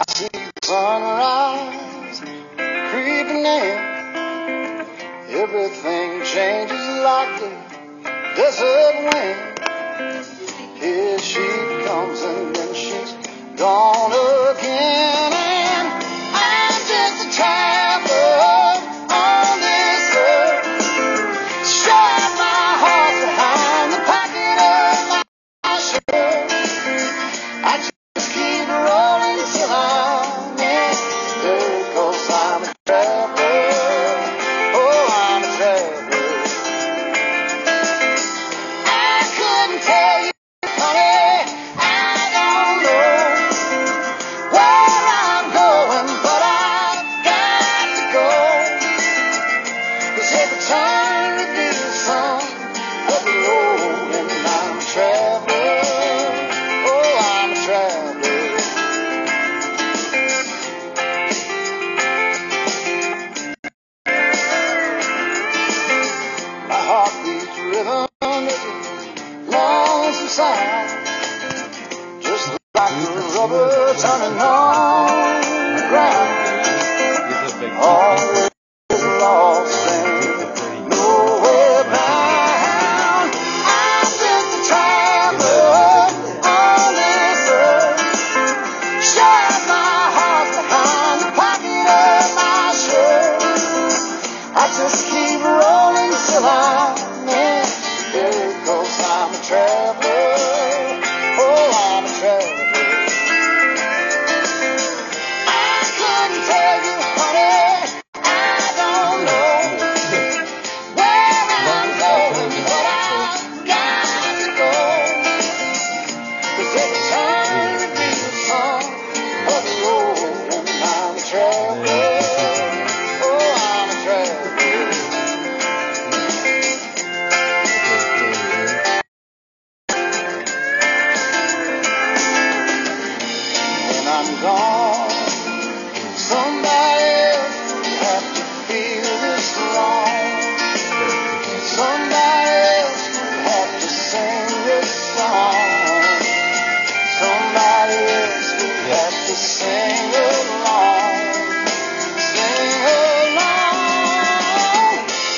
see the sunrise creeping in. Everything changes like the desert wind. Here she comes and then she's gone again. And I'm just a traveler on this earth. Shut my heart behind the pocket of my shirt. I just keep rolling till I'm in there, 'cause I'm a traveler. Oh, I'm a traveler. I couldn't tell you, honey, I don't know where I'm going, but I've got to go. 'Cause every turn reveals some of the road, and I'm a traveler. Oh, I'm a traveler. My heart beats rhythm is a lonesome sound, just like the rubber turning on the ground. All